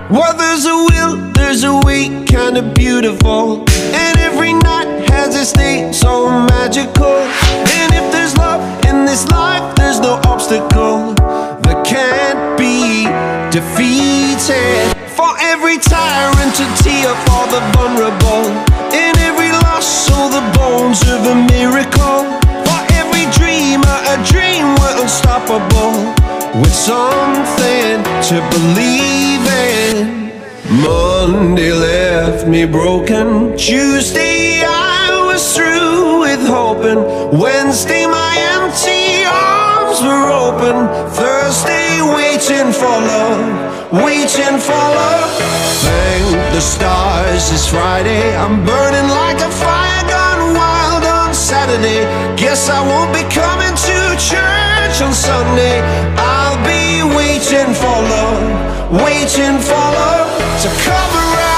Well, there's a will, there's a way, kinda beautiful. And every night has its day, so magical. And if there's love in this life, there's no obstacle that can't be defeated. For every tyrant, a tear for the vulnerable. In every loss, so the bones of a miracle. For every dreamer, a dream we're unstoppable, with something to believe in. Monday left me broken. Tuesday I was through with hoping. Wednesday my empty arms were open. Thursday waiting for love, waiting for love. Thank the stars it's Friday. I'm burning like a fire gone wild on Saturday. Guess I won't be coming to church on Sunday. I'll be waiting for love, waiting for love to come around.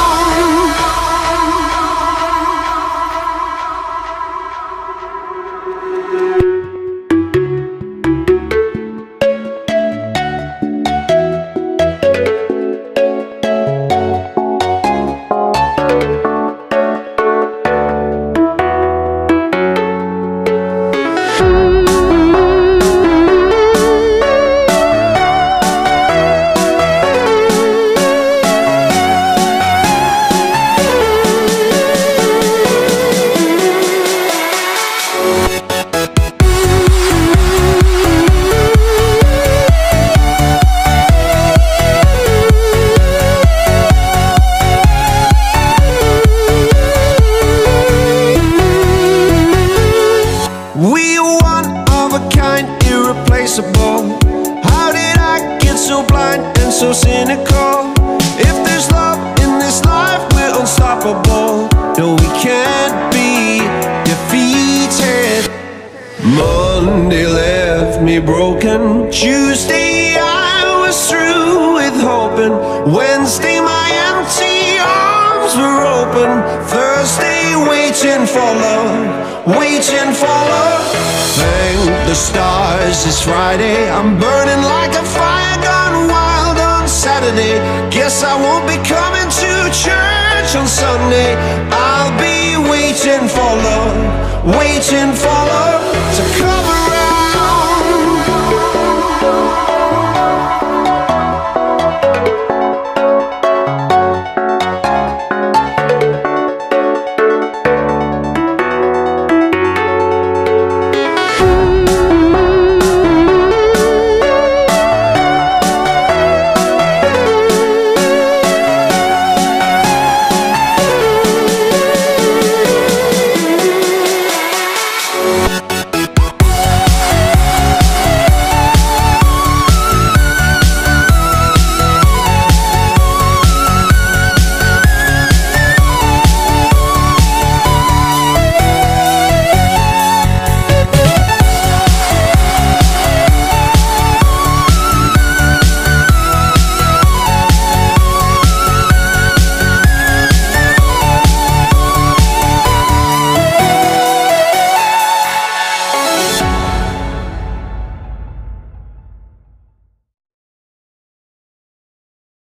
We are one of a kind, irreplaceable. How did I get so blind and so cynical? If there's love in this life, we're unstoppable. No, we can't be defeated. Monday left me broken. Tuesday I was through with hoping. Wednesday my empty arms were open. Thursday waiting for love, waiting for love. Thank the stars it's Friday. I'm burning like a fire gone wild on Saturday. Guess I won't be coming to church on Sunday. I'll be waiting for love, waiting for love